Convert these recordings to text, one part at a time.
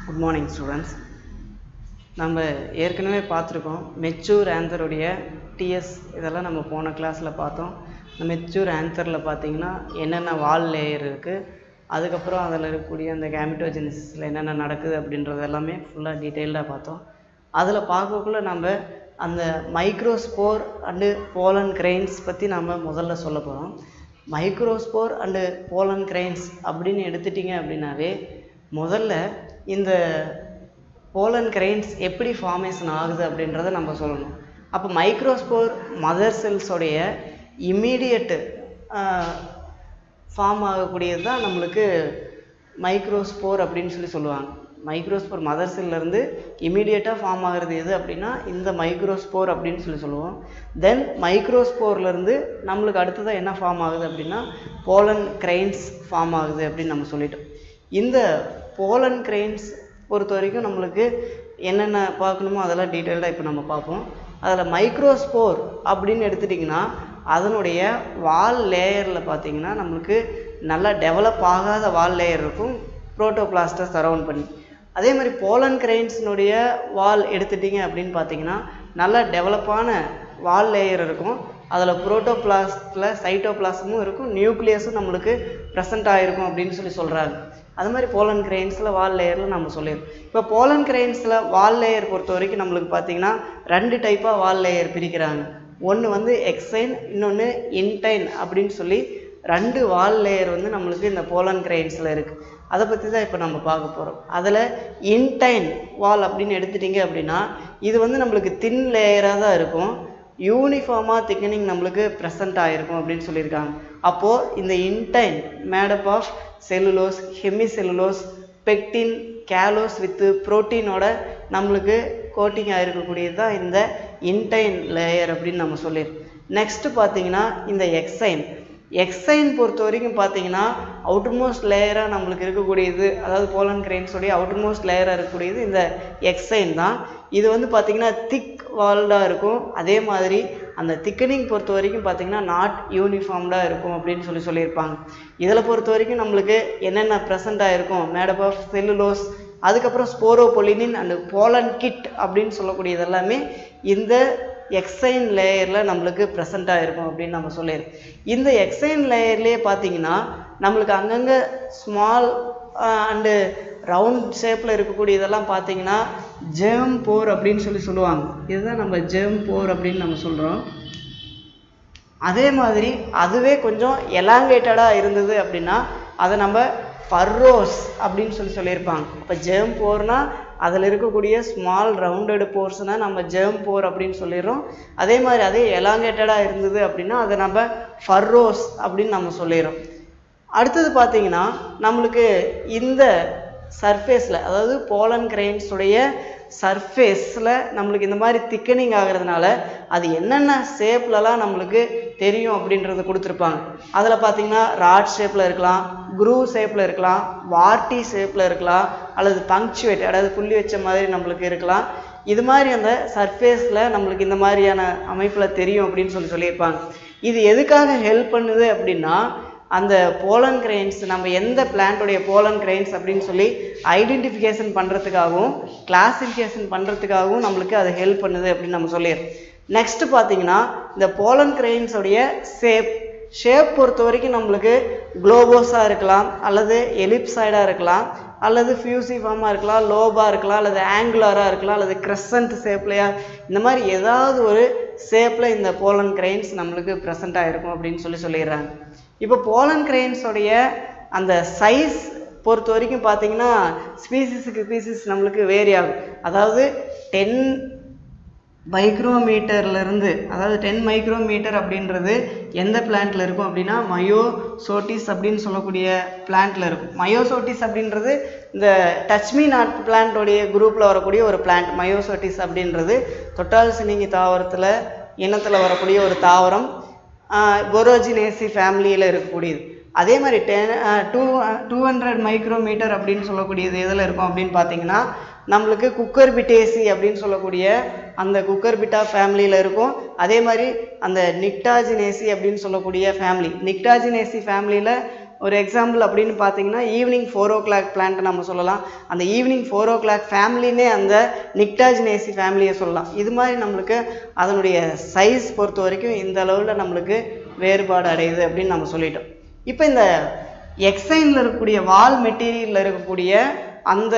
Good morning students. நம்ம ஏற்கனவே பார்த்துருக்கோம் மெச்சூர் ஆன்சருடைய டிஎஸ் இதெல்லாம் நம்ம போன கிளாஸில் பார்த்தோம். இந்த மெச்சூர் ஆன்சரில் பார்த்தீங்கன்னா என்னென்ன வால் லேயர் இருக்குது, அதுக்கப்புறம் அதில் இருக்கக்கூடிய அந்த கேமிட்டோஜெனிசிஸில் என்னென்ன நடக்குது அப்படின்றது எல்லாமே ஃபுல்லாக டீட்டெயில்டாக பார்த்தோம். அதில் பார்க்கக்குள்ள நம்ம அந்த மைக்ரோஸ்போர் அண்டு போலன் கிரெயின்ஸ் பற்றி நம்ம முதல்ல சொல்ல போகிறோம். மைக்ரோஸ்போர் அண்டு போலன் கிரெயின்ஸ் அப்படின்னு எடுத்துட்டிங்க அப்படின்னாவே முதல்ல இந்த போலன் கிரெயின்ஸ் எப்படி ஃபார்மேஷன் ஆகுது அப்படின்றத நம்ம சொல்லணும். அப்போ மைக்ரோஸ்போர் மதர் செல்ஸோடைய இம்மீடியட்டு ஃபார்ம் ஆகக்கூடியது தான் நம்மளுக்கு மைக்ரோஸ்போர் அப்படின்னு சொல்லுவாங்க. மைக்ரோஸ்போர் மதர் செல்லேருந்து இம்மீடியட்டாக ஃபார்ம் ஆகிறது எது அப்படின்னா இந்த மைக்ரோஸ்போர் அப்படின்னு சொல்லுவோம். தென் மைக்ரோஸ்போர்லேருந்து நம்மளுக்கு அடுத்ததாக என்ன ஃபார்ம் ஆகுது அப்படின்னா போலன் கிரெயின்ஸ் ஃபார்ம் ஆகுது அப்படின்னு நம்ம சொல்லிட்டோம். இந்த போலன் கிரெயின்ஸ் பொறுத்த வரைக்கும் நம்மளுக்கு என்னென்ன பார்க்கணுமோ அதெல்லாம் டீட்டெயில்டாக இப்போ நம்ம பார்ப்போம். அதில் மைக்ரோஸ்போர் அப்படின்னு எடுத்துட்டிங்கன்னா அதனுடைய வால் லேயரில் பார்த்திங்கன்னா நம்மளுக்கு நல்லா டெவலப் ஆகாத வால் லேயர் இருக்கும் புரோட்டோபிளாஸ்ட்டை சரவுண்ட் பண்ணி. அதே மாதிரி போலன் கிரெயின்ஸினுடைய வால் எடுத்துட்டிங்க அப்படின்னு பார்த்தீங்கன்னா நல்லா டெவலப்பான வால் லேயர் இருக்கும். அதில் புரோட்டோபிளாஸ்டில் சைட்டோபிளாசமும் இருக்கும், நியூக்ளியஸும் நம்மளுக்கு ப்ரெசென்ட் ஆகிருக்கும் அப்படின்னு சொல்கிறாங்க. அது மாதிரி போலன் கிரெயின்ஸில் வால் லேயரில் நம்ம சொல்லிடுறோம். இப்போ போலன் கிரெயின்ஸில் வால் லேயர் பொறுத்த வரைக்கும் நம்மளுக்கு பார்த்திங்கன்னா 2 டைப்பாக வால் லேயர் பிரிக்கிறாங்க. ஒன்று வந்து எக்ஸைன், இன்னொன்று இன்டைன் அப்படின்னு சொல்லி 2 வால் லேயர் வந்து நம்மளுக்கு இந்த போலன் கிரெயின்ஸில் இருக்குது. அதை பற்றி தான் இப்போ நம்ம பார்க்க போகிறோம். அதில் இன்டைன் வால் அப்படின்னு எடுத்துட்டிங்க அப்படின்னா இது வந்து நம்மளுக்கு தின் லேயராக தான் இருக்கும், யூனிஃபார்மாக திக்கனிங் நம்மளுக்கு ப்ரெசென்ட் ஆகிருக்கும் அப்படின்னு சொல்லியிருக்காங்க. அப்போது இந்த intine made up of cellulose, hemicellulose, pectin, callose with புரோட்டீனோட நம்மளுக்கு கோட்டிங் ஆகிருக்கக்கூடியது தான் இந்த இன்டைன் லேயர் அப்படின்னு நம்ம சொல்லிடுறோம். நெக்ஸ்ட்டு பார்த்தீங்கன்னா இந்த எக்ஸைன் பொறுத்த வரைக்கும் பார்த்தீங்கன்னா அவுட்டர்மோஸ்ட் லேயராக நம்மளுக்கு இருக்கக்கூடியது, அதாவது போலன் கிரெயின்ஸோடைய அவுட்டர்மோஸ்ட் லேயராக இருக்கக்கூடியது இந்த எக்ஸைன் தான். இது வந்து பார்த்திங்கன்னா திக் வால்டாக இருக்கும். அதே மாதிரி அந்த திக்கனிங் பொறுத்த வரைக்கும் பார்த்திங்கன்னா நாட் யூனிஃபார்ம்டாக இருக்கும் அப்படின்னு சொல்லியிருப்பாங்க. இதில் பொறுத்த வரைக்கும் நம்மளுக்கு என்னென்ன ப்ரெசென்ட் ஆகிருக்கும் மேடப் ஆஃப் செல்லுலோஸ், அதுக்கப்புறம் ஸ்போரோபொலினின் அண்டு போலன் கிட் அப்படின்னு சொல்லக்கூடியது எல்லாமே இந்த எக்ஸைன் லேயரில் நம்மளுக்கு ப்ரெசென்ட்டாக இருக்கும் அப்படின்னு நம்ம சொல்லிடுறோம். இந்த எக்ஸைன் லேயர்லேயே பார்த்தீங்கன்னா நம்மளுக்கு அங்கங்கே ஸ்மால் அண்டு ரவுண்ட் ஷேப்பில் இருக்கக்கூடிய இதெல்லாம் பார்த்தீங்கன்னா ஜெர்ம் போர் அப்படின்னு சொல்லுவாங்க. இதுதான் நம்ம ஜெர்ம் போர் அப்படின்னு நம்ம சொல்கிறோம். அதே மாதிரி அதுவே கொஞ்சம் எலாங்கேட்டடாக இருந்தது அப்படின்னா அதை நம்ம ஃபர்ரோஸ் அப்படின்னு சொல்லியிருப்பாங்க. இப்போ ஜெர்ம் போர்னா அதில் இருக்கக்கூடிய ஸ்மால் ரவுண்டடு போர்ஷனை நம்ம ஜெர்ம் போர் அப்படின்னு சொல்லிடுறோம். அதே மாதிரி அதே எலாங்கேட்டடாக இருந்தது அப்படின்னா அதை நம்ம ஃபர்ரோஸ் அப்படின்னு நம்ம சொல்லிடுறோம். அடுத்தது பார்த்திங்கன்னா நம்மளுக்கு இந்த சர்ஃபேஸில், அதாவது போலன் கிரெயின்ஸுடைய சர்ஃபேஸில் நம்மளுக்கு இந்த மாதிரி திக்கனிங் ஆகிறதுனால அது என்னென்ன ஷேப்லலாம் நம்மளுக்கு தெரியும் அப்படின்றத கொடுத்துருப்பாங்க. அதில் பார்த்திங்கன்னா ராட் ஷேப்பில் இருக்கலாம், குரூவ் ஷேப்பில் இருக்கலாம், வார்ட்டி ஷேப்பில் இருக்கலாம், அல்லது பங்க்சுவேட் அதாவது புள்ளி வச்ச மாதிரி நம்மளுக்கு இருக்கலாம். இது மாதிரி அந்த சர்ஃபேஸில் நம்மளுக்கு இந்த மாதிரியான அமைப்பில் தெரியும் அப்படின்னு சொல்லியிருப்பாங்க. இது எதுக்காக ஹெல்ப் பண்ணுது அப்படின்னா அந்த போலன் கிரெயின்ஸ் நம்ம எந்த பிளான்ட்டுடைய போலன் கிரெயின்ஸ் அப்படின்னு சொல்லி ஐடென்டிஃபிகேஷன் பண்ணுறதுக்காகவும் கிளாசிஃபிகேஷன் பண்ணுறதுக்காகவும் நம்மளுக்கு அது ஹெல்ப் பண்ணுது அப்படின்னு நம்ம சொல்லிடுறோம். நெக்ஸ்ட்டு பார்த்தீங்கன்னா இந்த போலன் கிரெயின்ஸோடைய ஷேப் பொறுத்த வரைக்கும் நம்மளுக்கு குளோபோஸாக இருக்கலாம், அல்லது எலிப்சாய்டாக இருக்கலாம், அல்லது ஃபியூசிஃபார்மாக இருக்கலாம், லோபாக இருக்கலாம், அல்லது ஆங்குலராக இருக்கலாம், அல்லது கிரெசன்ட் ஷேப்லையா, இந்த மாதிரி ஏதாவது ஒரு ஷேப்பில் இந்த போலன் கிரெயின்ஸ் நம்மளுக்கு ப்ரெசென்ட் ஆகிருக்கும் அப்படின்னு சொல்லிடுறாங்க. இப்போ போலன் கிரெயின்ஸோடைய அந்த சைஸ் பொறுத்த வரைக்கும் பார்த்தீங்கன்னா ஸ்பீசிஸுக்கு ஸ்பீசிஸ் நம்மளுக்கு வேரி ஆகும். அதாவது 10 மைக்ரோமீட்டர்லேருந்து, அதாவது 10 மைக்ரோமீட்டர் அப்படின்றது எந்த பிளான்ட்டில் இருக்கும் அப்படின்னா மயோசோட்டிஸ் அப்படின்னு சொல்லக்கூடிய பிளான்ட்டில் இருக்கும். மயோசோட்டிஸ் அப்படின்றது இந்த டச்மி நாட் பிளான்ட்டோடைய குரூப்பில் வரக்கூடிய ஒரு பிளான்ட். மயோசோட்டிஸ் அப்படின்றது தொட்டால் சினிங்கி தாவரத்தில் இனத்தில் வரக்கூடிய ஒரு தாவரம், போரோஜினேசி ஃபேமிலியில் இருக்கக்கூடியது. அதே மாதிரி 200 மைக்ரோமீட்டர் அப்படின்னு சொல்லக்கூடியது எதில் இருக்கும் அப்படின்னு பார்த்தீங்கன்னா நம்மளுக்கு குக்கர்பிட்டேசி அப்படின்னு சொல்லக்கூடிய அந்த குக்கர்பிட்டா ஃபேமிலியில் இருக்கும். அதே மாதிரி அந்த நிக்டாஜினேசி அப்படின்னு சொல்லக்கூடிய ஃபேமிலி, நிக்டாஜினேசி ஃபேமிலியில் ஒரு எக்ஸாம்பிள் அப்படின்னு பார்த்தீங்கன்னா ஈவினிங் 4 o'clock பிளான்ட்டை நம்ம சொல்லலாம். அந்த ஈவினிங் 4 o'clock ஃபேமிலினே அந்த நிக்டாஜினேசி ஃபேமிலியை சொல்லலாம். இது மாதிரி நம்மளுக்கு அதனுடைய சைஸ் பொறுத்த வரைக்கும் இந்த அளவில் நம்மளுக்கு வேறுபாடு அடையுது அப்படின்னு நம்ம சொல்லிட்டோம். இப்போ இந்த எக்ஸைனில் இருக்கக்கூடிய வால் மெட்டீரியலில் இருக்கக்கூடிய அந்த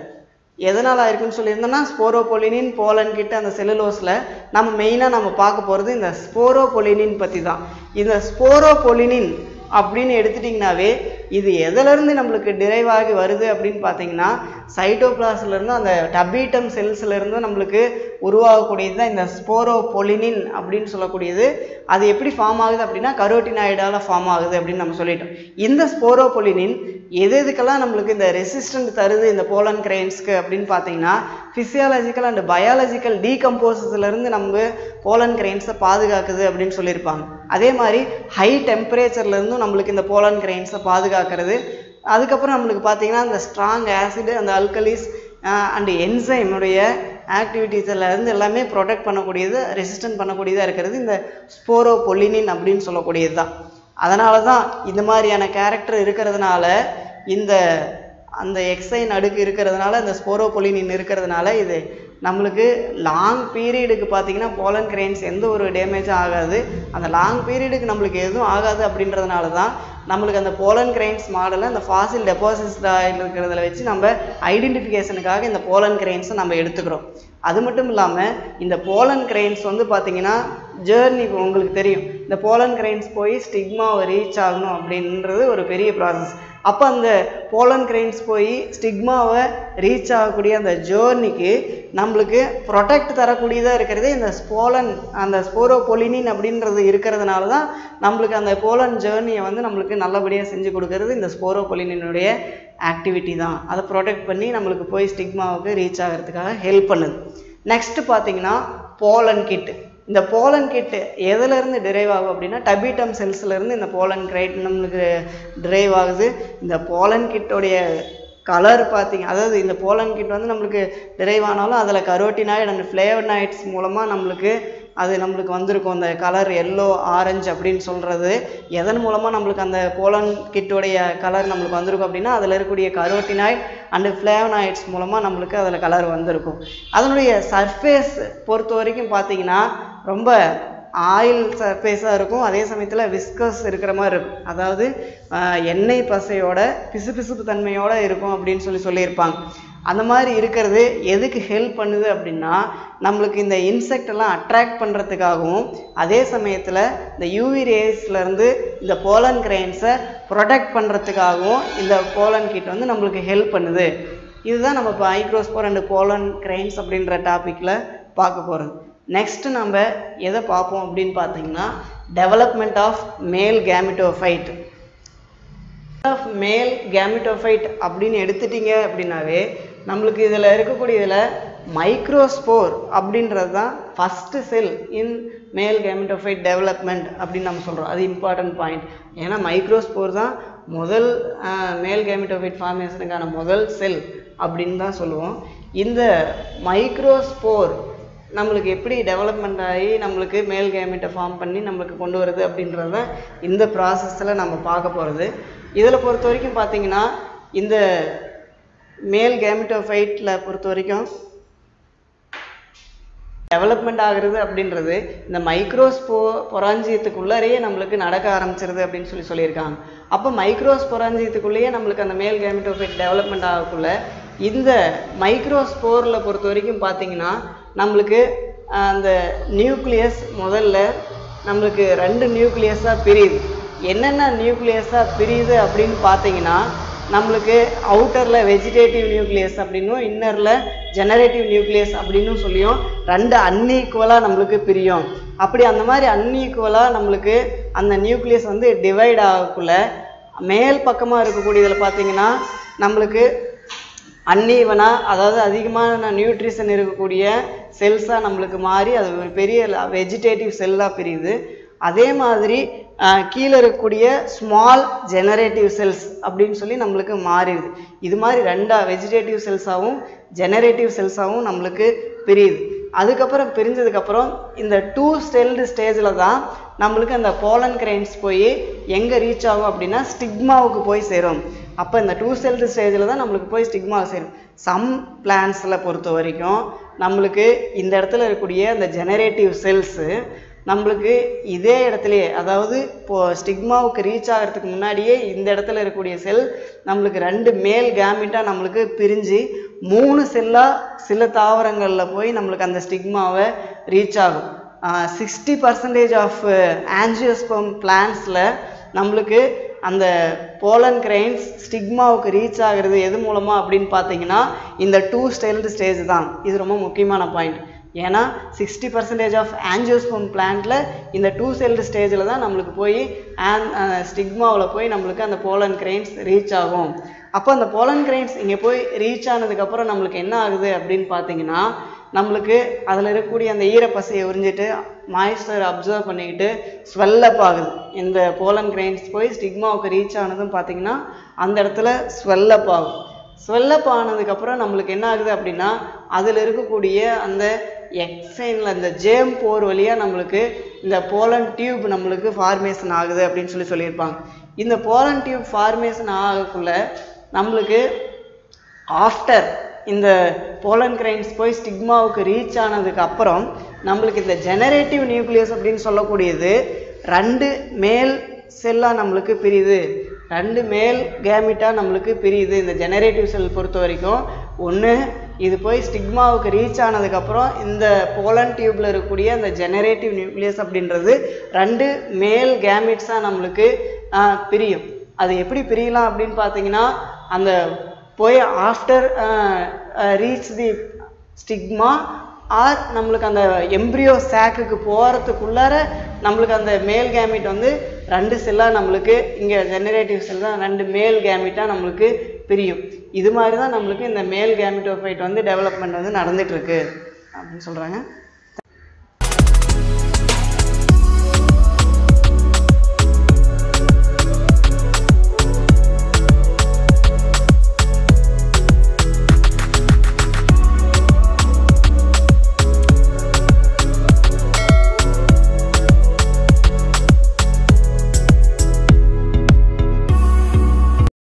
எதனால் இருக்குன்னு சொல்லியிருந்தோம்னா ஸ்போரோபொலினின், போலன் கிட்ட அந்த செல்லுலோஸில் நம்ம மெயினாக நம்ம பார்க்க போகிறது இந்த ஸ்போரோபொலினின் பற்றி தான். இந்த ஸ்போரோபொலினின் அப்படின்னு எடுத்துட்டிங்கனாவே இது எதிலேருந்து நம்மளுக்கு டிரைவ் ஆகி வருது அப்படின்னு பார்த்தீங்கன்னா சைட்டோபிளாஸ்லேருந்து அந்த டபீட்டம் செல்ஸ்லேருந்து நம்மளுக்கு உருவாகக்கூடியது தான் இந்த ஸ்போரோபொலினின் அப்படின்னு சொல்லக்கூடியது. அது எப்படி ஃபார்ம் ஆகுது அப்படின்னா கரோட்டினாய்டால் ஃபார்ம் ஆகுது அப்படின்னு நம்ம சொல்லிட்டோம். இந்த ஸ்போரோபொலினின் எதுக்கெல்லாம் நம்மளுக்கு இந்த ரெசிஸ்டன்ட் தருது இந்த போலன் கிரெயின்ஸ்க்கு அப்படின்னு பார்த்தீங்கன்னா ஃபிசியாலஜிக்கல் அண்ட் பயாலஜிக்கல் டீகம்போசஸ்லேருந்து நம்ம போலன் கிரெயின்ஸை பாதுகாக்குது அப்படின்னு சொல்லியிருப்பாங்க. அதே மாதிரி ஹை டெம்பரேச்சர்லேருந்தும் நம்மளுக்கு இந்த போலன் கிரெயின்ஸை பாதுகாக்கிறது. அதுக்கப்புறம் நம்மளுக்கு பார்த்தீங்கன்னா இந்த ஸ்ட்ராங் ஆசிடு அந்த அல்கலிஸ் அண்ட் என்சைமுடைய ஆக்டிவிட்டீஸ்லேருந்து எல்லாமே ப்ரொடெக்ட் பண்ணக்கூடியது, ரெசிஸ்டன்ட் பண்ணக்கூடியதாக இருக்கிறது இந்த ஸ்போரோபொலினின் அப்படின்னு சொல்லக்கூடியது தான். அதனால தான் இந்த மாதிரியான கேரக்டர் இருக்கிறதுனால இந்த அந்த எக்ஸைன் அடுக்கு இருக்கிறதுனால இந்த ஸ்போரோபொலினின் இருக்கிறதுனால இது நம்மளுக்கு லாங் பீரியடுக்கு பார்த்தீங்கன்னா போலன் கிரெயின்ஸ் எந்த ஒரு டேமேஜும் ஆகாது. அந்த லாங் பீரியடுக்கு நம்மளுக்கு எதுவும் ஆகாது அப்படின்றதுனால தான் நம்மளுக்கு அந்த போலன் கிரெயின்ஸ் மாடலை அந்த ஃபாசில் டெபாசிட்ஸில் இருக்கிறதுல வச்சு நம்ம ஐடென்டிஃபிகேஷனுக்காக இந்த போலன் கிரெயின்ஸை நம்ம எடுத்துக்கிறோம். அது மட்டும் இல்லாமல் இந்த போலன் கிரெயின்ஸ் வந்து பார்த்தீங்கன்னா ஜேர்னி உங்களுக்கு தெரியும். இந்த போலன் கிரெயின்ஸ் போய் ஸ்டிக்மாவை ரீச் ஆகணும் அப்படின்றது ஒரு பெரிய ப்ராசஸ். அப்போ அந்த போலன் கிரெயின்ஸ் போய் ஸ்டிக்மாவை ரீச் ஆகக்கூடிய அந்த ஜேர்னிக்கு நம்மளுக்கு ப்ரொடெக்ட் தரக்கூடியதாக இருக்கிறது இந்த அந்த ஸ்போரோபொலினின் அப்படின்றது இருக்கிறதுனால தான் நம்மளுக்கு அந்த போலன் ஜேர்னியை வந்து நம்மளுக்கு நல்லபடியாக செஞ்சு கொடுக்கறது இந்த ஸ்போரோபொலினினுடைய ஆக்டிவிட்டி தான். அதை ப்ரொடெக்ட் பண்ணி நம்மளுக்கு போய் ஸ்டிக்மாவுக்கு ரீச் ஆகிறதுக்காக ஹெல்ப் பண்ணுது. நெக்ஸ்ட்டு பார்த்தீங்கன்னா போலன் கிட். இந்த போலன் கிட் எதுலேருந்து டிரைவ் ஆகும் அப்படின்னா டபீட்டம் செல்ஸ்லேருந்து இந்த போலன் கிரைட் நம்மளுக்கு டிரைவ் ஆகுது. இந்த போலன் கிட்டோடைய கலர் பார்த்தீங்க, அதாவது இந்த போலன் கிட் வந்து நம்மளுக்கு டிரைவ் ஆனாலும் அதில் கரோட்டினாய்டு அண்ட் ஃப்ளேவனாய்ட்ஸ் மூலமாக நம்மளுக்கு வந்திருக்கும். அந்த கலர் எல்லோ ஆரஞ்சு அப்படின்னு சொல்கிறது எதன் மூலமாக நம்மளுக்கு அந்த போலன் கிட்டோடைய கலர் நம்மளுக்கு வந்திருக்கும் அப்படின்னா அதில் இருக்கக்கூடிய கரோட்டினாய்டு அண்டு ஃப்ளேவனாய்ட்ஸ் மூலமாக நம்மளுக்கு அதில் கலர் வந்திருக்கும். அதனுடைய சர்ஃபேஸ் பொறுத்த வரைக்கும் பார்த்தீங்கன்னா ரொம்ப ஆயில் சர்ஃபேஸாக இருக்கும். அதே சமயத்தில் விஸ்கஸ் இருக்கிற மாதிரி இருக்கும். அதாவது எண்ணெய் பசையோட பிசுபிசுப்பு தன்மையோடு இருக்கும் அப்படின்னு சொல்லியிருப்பாங்க. அந்த மாதிரி இருக்கிறது எதுக்கு ஹெல்ப் பண்ணுது அப்படின்னா நம்மளுக்கு இந்த இன்செக்டெல்லாம் அட்ராக்ட் பண்ணுறதுக்காகவும் அதே சமயத்தில் இந்த யூவி ரேஸ்லேருந்து இந்த போலன் கிரெயின்ஸை ப்ரொடெக்ட் பண்ணுறதுக்காகவும் இந்த போலன் கிட் வந்து நம்மளுக்கு ஹெல்ப் பண்ணுது. இதுதான் நம்ம இப்போ மைக்ரோஸ்போர் அண்ட் போலன் கிரெயின்ஸ் அப்படின்ற டாப்பிக்கில் பார்க்க போகிறது. நெக்ஸ்ட்டு நம்ம எதை பார்ப்போம் அப்படின்னு பார்த்தீங்கன்னா development of male gametophyte. Male gametophyte அப்படின்னு எடுத்துட்டிங்க அப்படின்னாவே நம்மளுக்கு இதில் இருக்கக்கூடியதில் மைக்ரோஸ்போர் அப்படின்றது தான் ஃபஸ்ட்டு செல் இன் மேல் கேமிட்டோஃபைட் டெவலப்மெண்ட் அப்படின்னு நம்ம சொல்கிறோம். அது இம்பார்ட்டன்ட் பாயிண்ட். ஏன்னா மைக்ரோஸ்போர் தான் முதல் மேல் கேமிட்டோஃபைட் ஃபார்மேஷனுக்கான முதல் செல் அப்படின்னு தான் சொல்லுவோம். இந்த மைக்ரோஸ்போர் நம்மளுக்கு எப்படி டெவலப்மெண்ட் ஆகி நம்மளுக்கு மேல் கேமிட்டை ஃபார்ம் பண்ணி நம்மளுக்கு கொண்டு வருது அப்படின்றத இந்த ப்ராசஸில் நம்ம பார்க்க போகிறது. இதில் பொறுத்த வரைக்கும் பார்த்தீங்கன்னா இந்த மேல் கேமிட்டோஃபைட்டில் பொறுத்த வரைக்கும் டெவலப்மெண்ட் ஆகுறது அப்படின்றது இந்த மைக்ரோஸ்பொராஞ்சியத்துக்குள்ளேயே நம்மளுக்கு நடக்க ஆரம்பிச்சிருது அப்படின்னு சொல்லியிருக்காங்க. அப்போ மைக்ரோஸ்பொராஞ்சியத்துக்குள்ளேயே நம்மளுக்கு அந்த மேல் கேமிட்டோஃபைட் டெவலப்மெண்ட் ஆகக்குள்ள இந்த மைக்ரோஸ்போரில் பொறுத்த வரைக்கும் பார்த்தீங்கன்னா நம்மளுக்கு அந்த நியூக்ளியஸ் முதல்ல நம்மளுக்கு 2 நியூக்ளியஸாக பிரியுது. என்னென்ன நியூக்ளியஸாக பிரியுது அப்படின்னு பார்த்தீங்கன்னா நம்மளுக்கு அவுட்டரில் வெஜிடேட்டிவ் நியூக்ளியஸ் அப்படின்னும் இன்னரில் ஜெனரேட்டிவ் நியூக்ளியஸ் அப்படின்னு சொல்லியும் 2 அன்ஈக்குவலாக நம்மளுக்கு பிரியும். அப்படி அந்த மாதிரி அன்ஈக்குவலாக நம்மளுக்கு அந்த நியூக்ளியஸ் வந்து டிவைட் ஆகக்குள்ள மேல் பக்கமாக இருக்கக்கூடியதில் பார்த்தீங்கன்னா நம்மளுக்கு அன்ஈவனாக, அதாவது அதிகமான நியூட்ரிஷன் இருக்கக்கூடிய செல்ஸாக நம்மளுக்கு மாறி அது ஒரு பெரிய வெஜிடேட்டிவ் செல்லாக பிரியுது. அதே மாதிரி கீழே இருக்கக்கூடிய ஸ்மால் ஜெனரேட்டிவ் செல்ஸ் அப்படின்னு சொல்லி நம்மளுக்கு மாறிடுது. இது மாதிரி 2 வெஜிடேட்டிவ் செல்ஸாகவும் ஜெனரேட்டிவ் செல்ஸாகவும் நம்மளுக்கு பிரியுது. அதுக்கப்புறம் பிரிஞ்சதுக்கப்புறம் இந்த 2 செல்டு ஸ்டேஜில் தான் நம்மளுக்கு அந்த போலன் கிரெயின்ஸ் போய் எங்கே ரீச் ஆகும் அப்படின்னா ஸ்டிக்மாவுக்கு போய் சேரும். அப்போ இந்த 2 celled ஸ்டேஜில் தான் நம்மளுக்கு போய் ஸ்டிக்மா சேரும். சம் பிளான்ஸில் பொறுத்த வரைக்கும் நம்மளுக்கு இந்த இடத்துல இருக்கக்கூடிய அந்த ஜெனரேட்டிவ் செல்ஸு நம்மளுக்கு இதே இடத்துலையே, அதாவது இப்போது ஸ்டிக்மாவுக்கு ரீச் ஆகிறதுக்கு முன்னாடியே இந்த இடத்துல இருக்கக்கூடிய செல் நம்மளுக்கு 2 மேல் கேமிட்டாக நம்மளுக்கு பிரிஞ்சு 3 செல்லாக சில தாவரங்களில் போய் நம்மளுக்கு அந்த ஸ்டிக்மாவை ரீச் ஆகும். 60% ஆஃப் ஆஞ்சியோஸ்பெர்ம் பிளான்ஸில் நம்மளுக்கு அந்த போலன் கிரெயின்ஸ் ஸ்டிக்மாவுக்கு ரீச் ஆகிறது எது மூலமாக அப்படின்னு பார்த்தீங்கன்னா இந்த 2 celled ஸ்டேஜ் தான். இது ரொம்ப முக்கியமான பாயிண்ட். ஏன்னா 60% ஆஃப் ஆஞ்சியோஸ்பெர்ம் பிளான்ட்டில் இந்த 2 celled ஸ்டேஜில் தான் நம்மளுக்கு போய் ஸ்டிக்மாவில் போய் நம்மளுக்கு அந்த போலன் கிரெயின்ஸ் ரீச் ஆகும். அப்போ அந்த போலன் கிரெயின்ஸ் இங்கே போய் ரீச் ஆனதுக்கப்புறம் நம்மளுக்கு என்ன ஆகுது அப்படின்னு பார்த்தீங்கன்னா நம்மளுக்கு அதில் இருக்கக்கூடிய அந்த ஈரப்பசையை உறிஞ்சிட்டு மாய்ஸ்டர் அப்சர்வ் பண்ணிக்கிட்டு ஸ்வெல்லப் ஆகுது. இந்த போலன் கிரெயின்ஸ் போய் ஸ்டிக்மாவுக்கு ரீச் ஆனதும் பார்த்தீங்கன்னா அந்த இடத்துல ஸ்வெல்லப் ஆகும். ஸ்வெல்லப் ஆனதுக்கப்புறம் நம்மளுக்கு என்ன ஆகுது அப்படின்னா அதில் இருக்கக்கூடிய அந்த எக்ஸைனில் அந்த ஜேம் போர் வழியாக நம்மளுக்கு இந்த போலன் டியூப் நம்மளுக்கு ஃபார்மேஷன் ஆகுது அப்படின்னு சொல்லியிருப்பாங்க. இந்த போலன் டியூப் ஃபார்மேஷன் ஆகக்குள்ள நம்மளுக்கு ஆஃப்டர் இந்த போலன் கிரெயின்ஸ் போய் ஸ்டிக்மாவுக்கு ரீச் ஆனதுக்கு அப்புறம் நம்மளுக்கு இந்த ஜெனரேட்டிவ் நியூக்ளியஸ் அப்படின்னு சொல்லக்கூடியது 2 மேல் செல்லாக நம்மளுக்கு பிரியுது, 2 மேல் கேமிட்டாக நம்மளுக்கு பிரியுது. இந்த ஜெனரேட்டிவ் செல் பொறுத்த வரைக்கும் ஒன்று இது போய் ஸ்டிக்மாவுக்கு ரீச் ஆனதுக்கப்புறம் இந்த போலன் டியூப்பில் இருக்கக்கூடிய அந்த ஜெனரேட்டிவ் நியூக்ளியஸ் அப்படின்றது 2 மேல் கேமிட்ஸாக நம்மளுக்கு பிரியும். அது எப்படி பிரியலாம் அப்படின்னு பார்த்தீங்கன்னா அந்த போய் after reach the stigma or நம்மளுக்கு அந்த எம்ப்ரியோ சாக்குக்கு போகிறதுக்குள்ளார நம்மளுக்கு அந்த மேல் கேமிட் வந்து 2 செல்லாக நம்மளுக்கு இங்கே ஜெனரேட்டிவ் செல் தான் 2 மேல் கேமிட்டாக நம்மளுக்கு பிரியும். இது மாதிரி தான் நம்மளுக்கு இந்த மேல் கேமிட்டோஃபைட் வந்து டெவலப்மெண்ட் வந்து நடந்துகிட்ருக்கு அப்படின்னு சொல்கிறாங்க.